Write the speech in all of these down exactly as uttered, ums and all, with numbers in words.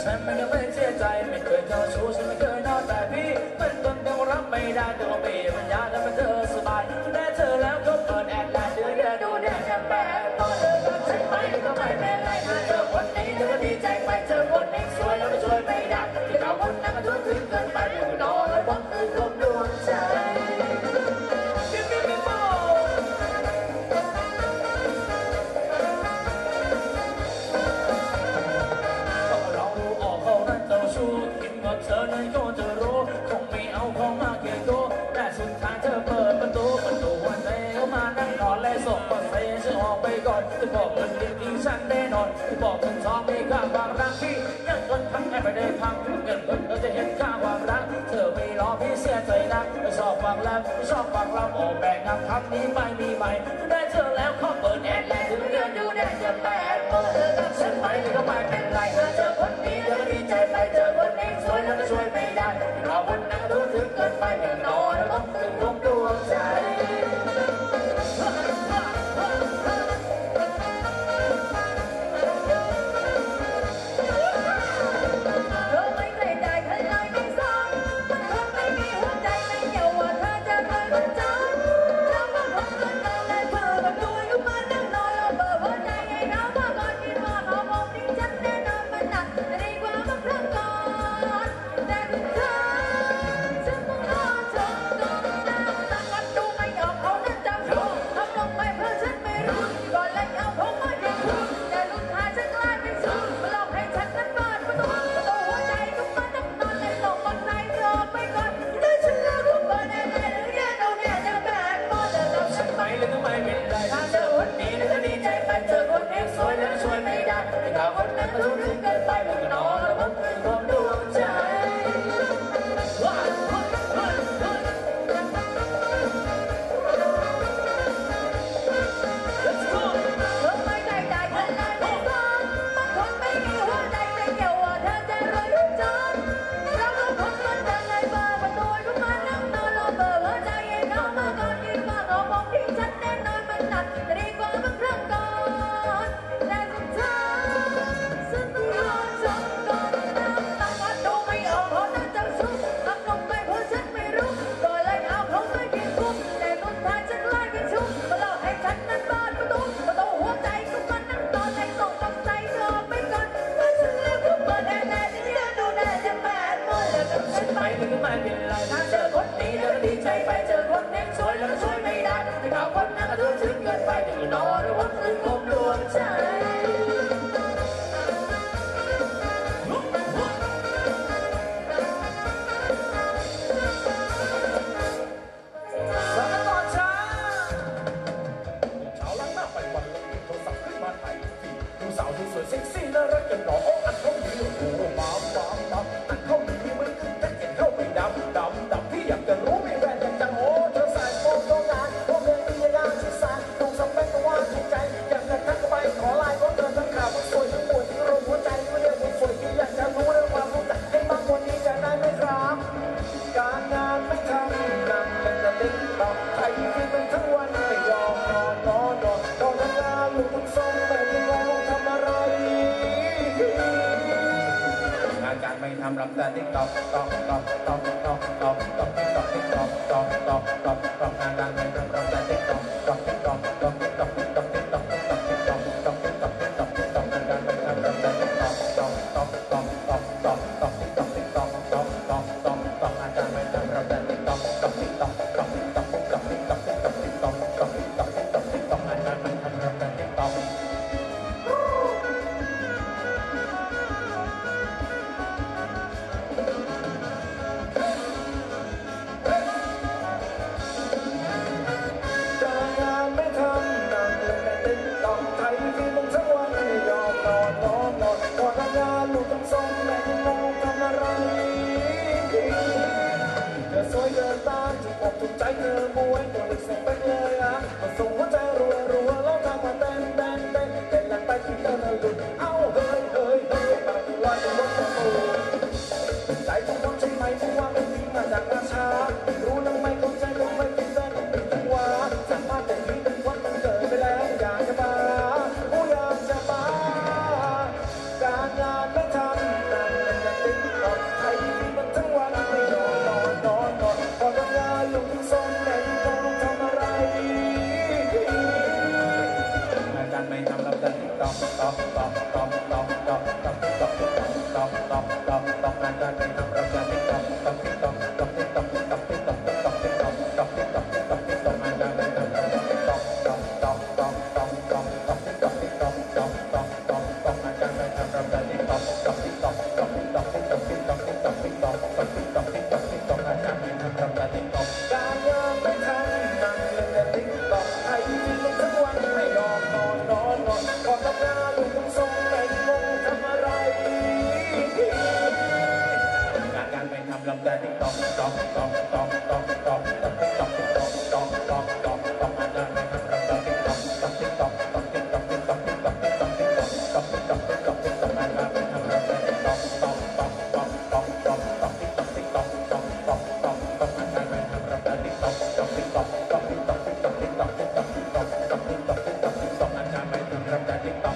ฉันมันยังไม่เสียใจไม่เคยเจ้าชู้ฉันไม่เคยนอนแต่พี่เป็นคนเดียวรับไม่ได้แต่ว่าพี่มันยากทำให้เธอสบายได้เธอแล้วก็เปิดแอดไลน์เดือนเดือนดูเดือนจะแปดตอนเธอรักฉันไหมก็ไม่เป็นไรถ้าเจอคนนี้เธอก็ดีใจไปเจอคนนี้สวยแล้วก็ช่วยไม่ได้ที่เขาคนนั้นมันทุกข์ถึงเกินไปอยู่นอนแล้วบังเอิญคงดวงใจเธอนั้นก็จะรู้คงไม่เอาของมาเกี่ยวโตแต่สุดท้ายเธอเปิดประตูประตูวันเดียวมานั่งนอนและส่งมาเสียฉันออกไปก่อนจะบอกเงินเดือนที่ฉันได้นอนจะบอกเงินทองมีค่าความรักที่ยังเงินทั้งให้ไปได้พังเงินเงินเราจะเห็นค่าความรักเธอไม่รอพี่เสียใจนักไม่ชอบฟังแล้วไม่ชอบฟังเราโอ้แบ่งนับคำนี้ไม่มีใหม่ได้เธอแล้วเขาเปิดแอดไลน์ถึงเดือนดูได้จะแปดเมื่อเธอกับฉันไปก็ไม่เป็นไรถ้าเจอคนนี้เธอก็ดีใจไปเจอคนนี้สวยแล้วก็ช่วยไม่ได้เราวันนั้นรู้ถึงเกินไปอย่างนอนแล้วต้องถึงดวงดวงใจทำรับแต่ติ๊กต๊อกต๊อกต๊อกต๊อกต๊อกต๊อกต๊อกติ๊กต๊อกติ๊กต๊อกต๊อกต๊อกต๊อกต๊อกงานการไม่ทำรับแต่ติ๊กต๊อกต๊อกติ๊กต๊อกต๊อกติ๊กต๊อกติ๊กต๊อกติ๊กต๊อกติ๊กต๊อกต๊อกติ๊กต๊อกต๊อกติ๊กต๊อกติ๊กต๊อกงานการไม่ทำรับแต่ติ๊กต๊อกต๊อกต๊อกต๊อกต๊อกต๊อกต๊อกติ๊กต๊อกติ๊กต๊อกต๊อกต๊อกต๊อกต๊อกงานการไม่ทำรับแต่ติ๊กต๊อกต๊อกติ๊กต๊อกต๊อกติ๊กต๊อกต๊อกติ๊กต๊อกติ๊กต๊อกติ๊กต๊อกต๊อกติ๊กต๊อกติ๊กต๊อกติ๊กต๊อกงานการไม่ทำรับแต่ติ๊กต๊อกถูกใจเธอมวยตัวเล็กสเปคเลยอ่ะมาส่งหัวใจรัวรัวแล้วทำมาเต้นเต้นเต้นเต้นหลังไปที่เธอหลุดเอ้าเฮ้ยเฮ้ยเฮ้ยปากที่ลอยบนรถประตูใจทุกคนใช่ไหมที่ว่าเป็นที่มาจากราชารู้นังไม่เข้าใจก็ไม่คิดแต่ต้องเป็นจังหวะสามารถแต่ที่เป็นวันมันเกิดไปแล้วอยากจะบ้าผู้อยากจะบ้าการงานไม่ทำอกติ๊กตอกติ๊กตอกติ๊กตอกติ๊กตอกติ๊กตอกติ๊กตอกติ๊กตอกติ๊กตอกติ๊กตอกติ๊กตอกอาจารย์ไม่ทำทำแต่ติ๊กตอกการงานไม่ทำนั่งเล่นแต่ติ๊กตอกไอ้ที่มันทั้งวันไม่ยอมนอนนอนนอนก่อนทำงานอยู่ตรงทรงแต่งงทำอะไรงานการไม่ทำลำแต่ติ๊กตอกตอกตอกตอกตอกตอกตอกติ๊กตอกติ๊กตอกตอกตอกตอกตอกอาจารย์ไม่ทำลำแต่ติ๊กตอกตอกติ๊กตอกตอกติ๊กตอกติ๊กตอกติ๊กตอกติ๊กตอกติ๊กตอกตอกติ๊กตอกติ๊กตอกติ๊กตอกอาจารย์ไม่ทำลำแต่ติ๊กตอกตอกตอกตอกตอกตอกตอกติ๊กตอกติ๊กตอกตอกตอกตอกตอกอาจารย์ไม่ทำลำแต่ติ๊กตอกตอกติ๊กตอกตอกติ๊กตอกติ๊กตอกติ๊กตอกติ๊กตอกตอกตอกติ๊กตอกติ๊กตอกติ๊กตอกอาจารย์ไม่ทำลำแต่ติ๊กตอก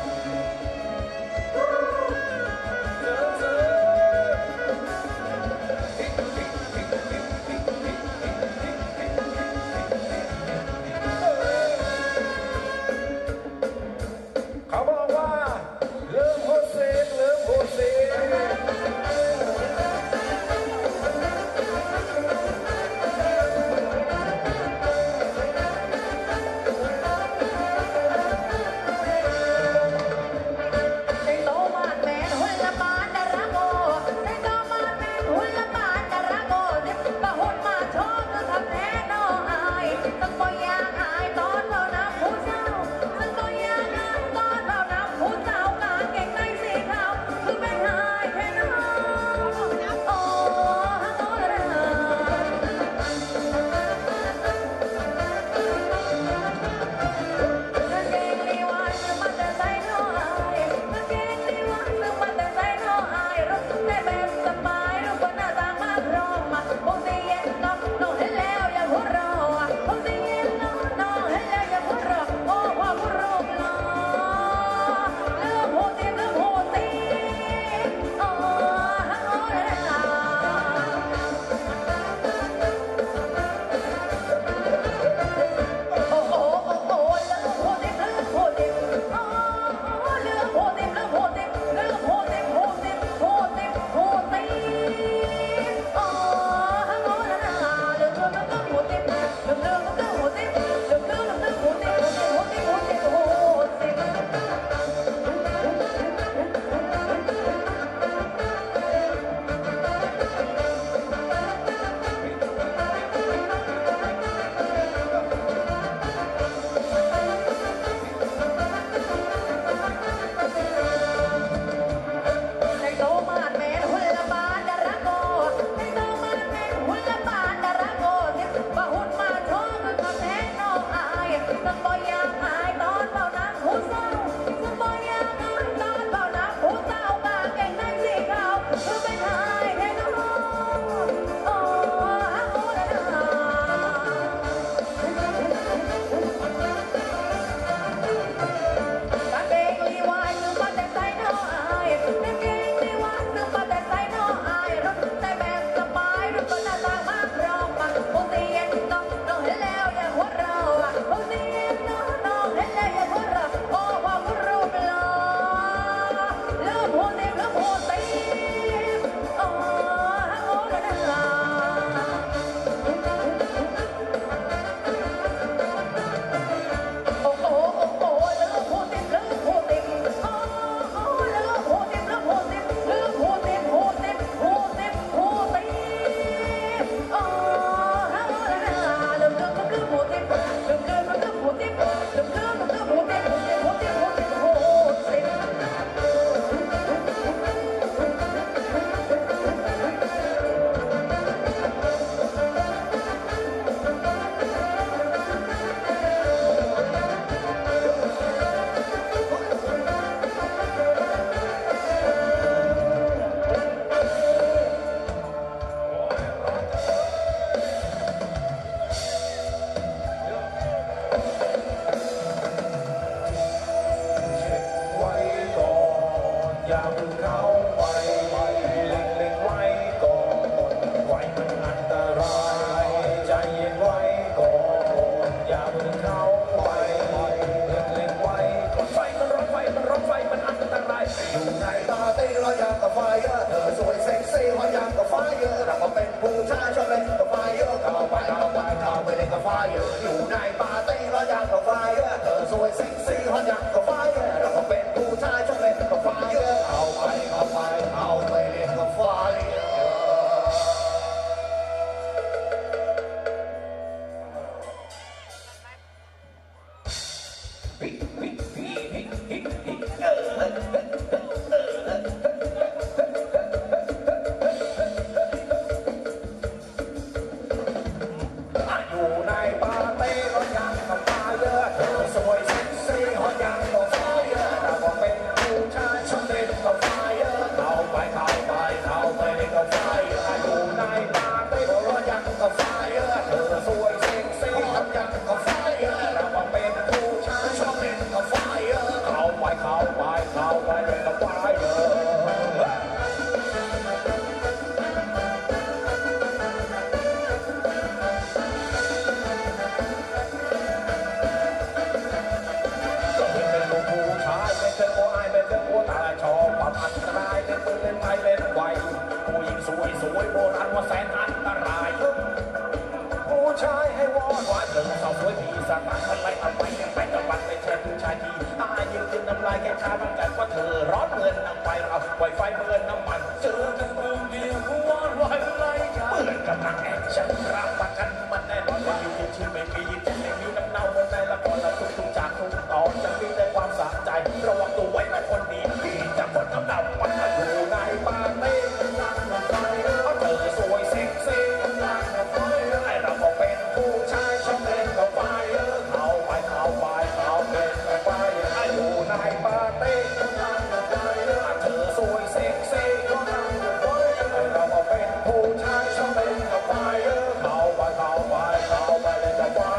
วยโบราณว่าแสนอันตรายผู้ชายให้วอนวายเธอสาวสวยมีสตางค์อะไรเอาไปยังไปกับมันไม่ใช่ผู้ชายที่อายืนยืนน้ำลายแค่ชาบังกันว่าเธอร้อนเงินน้ำไฟเราไวไฟเบื่อน้ำมันเจอกันมือเดียววอนวายอะไรกันเปื่อนกับทางแอคชั่นรับประกันมันแน่นอนไม่มีที่ไม่มีที่ไม่มีน้ำเน่าในละครละทุกทุกจากทุกตอนจะมีแต่ความสะใจระวังตัวไว้นะคนดีดีจะหมดน้ำเน่ามันอยู่ในปาร์ตี้นั่งน้ำไฟเขาเธอสวยเซ็กซี่นั่งน้ำไฟให้เราบอกเป็นผู้ชายชอบเล่นกับไฟเขาไปเขาไปเขาเล่นกับไฟให้อยู่ในปาร์ตี้นั่งน้ำไฟเธอสวยเซ็กซี่ก็นั่งน้ำไฟให้เราบอกเป็นผู้ชายชอบเล่นกับไฟเขาไปเขาไปเขาไปเล่นกับไฟ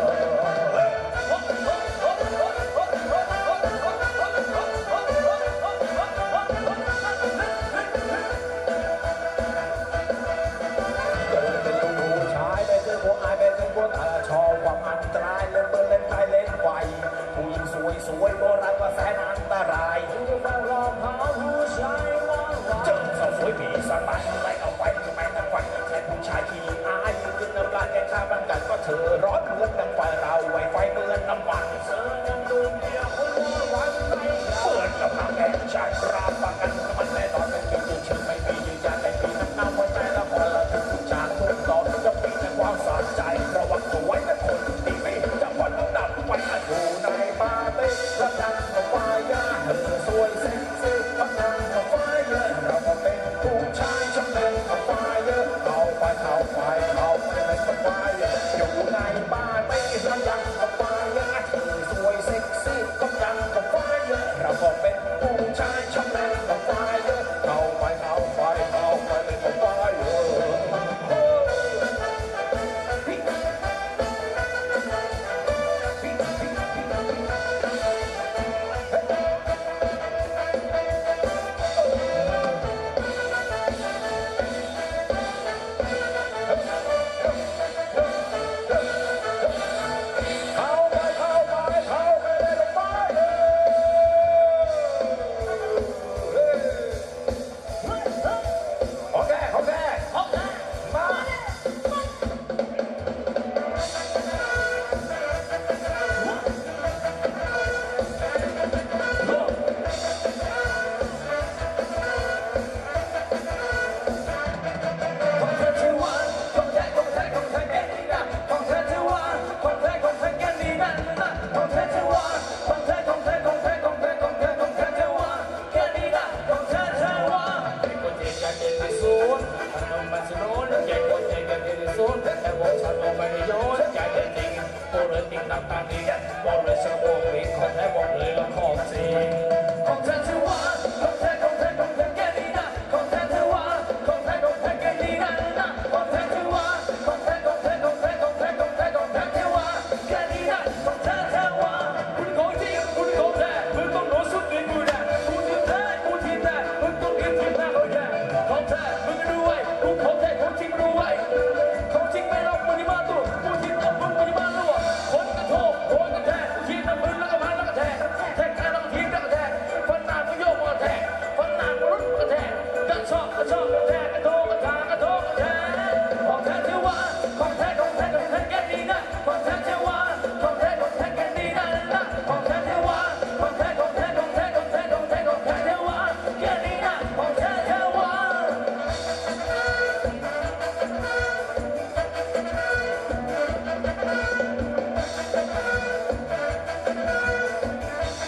ชอบความอันตรายเล่นเบอร์เล่นไทยเล่นไฟผู้หญิงสวยสวยโบราณว่าแสนอันตรายจะต้องรอหาผู้ชายว่าเจอสาวสวยมีสบายไล่เอาไว้จะไม่ต้องฝันแค่ผู้ชายขี้อายยืนน้ำลายแค่ข้าบังกันก็เธอร้อนเหมือนน้ำไฟเราไวไฟเมือนน้ำมันเธอยังดูเดียวคนวันไม่เปิดกับทางแก่ชายรับประกันมันแน่นอนไม่มีตัวชื่อไม่มียืนยันไม่มีน้ำหน้าหัวใจละครละทุกจากทุกตอนจะมีแต่ความสนใจระวังตัวไว้แต่คนที่ไม่จะวันดับไว้อยู่ในปาร์ตี้แล้วนั่งกับไฟเธอสวยเซ็กซี่แล้วนั่งกับไฟเราก็เป็นผู้ชายชอบเล่นกับไฟเข้าไปเข้าไปเข้าไปเล่นกับไฟอยู่ในปาร์ตี้แล้วนั่งกับไฟเธอสวยเซ็กซี่ก็นั่งกับไฟเราก็เป็นผู้ชายชอบเล่นกับไฟเข้าไปเข้าไปเข้าไปเล่นกับไฟ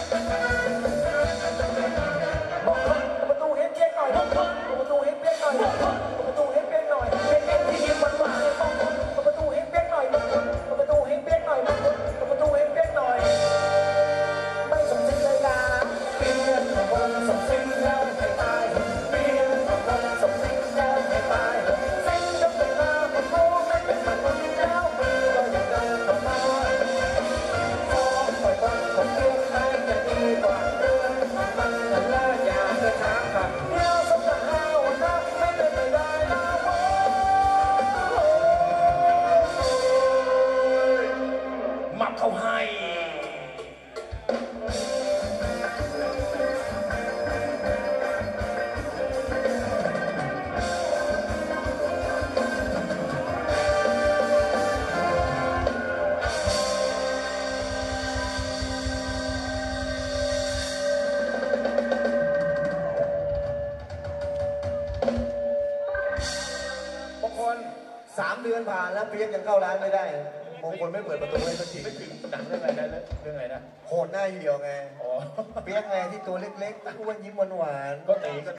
ประตูเฮ็ดเปียกหน่อยสามเดือนผ่านแล้วเปียกยังเข้าร้านไม่ได้มงคลไม่เปิดประตูให้สักทีไม่จริงหนังเรื่องอะไรนะเรื่องอะไรนะโหดหน้าเหี่ยวไงอ๋อเปียกไงที่ตัวเล็กๆอ้วนยิ้มหวานๆก็ตีก็